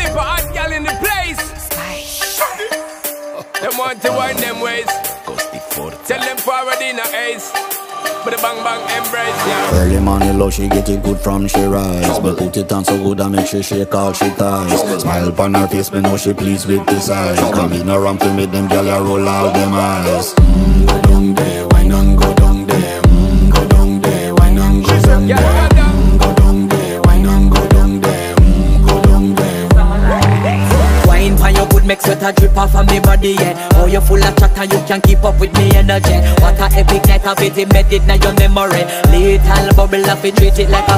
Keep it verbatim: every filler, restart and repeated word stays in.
type of hot girl in the place. Them want to wind them ways. Tell them forward in a ace. But the bang bang embrace, yeah. Early morning love, she get it good from she rise. But put it on so good I make she shake all she ties. Smile upon her face, me know she pleased with this eyes. Come in around to make them gyal a roll out them eyes. Mm, go down there, wine and go down there. Mm, go down there, wine and go down there. Mm, go down there, wine and go down there. Mm, go down there. Wine pan your good make sweat a drip off of me body, yeah. Oh, you full of chatter, you can keep up with me energy. What a epic night of it, embedded in your memory. Little bubble of it, treat it like a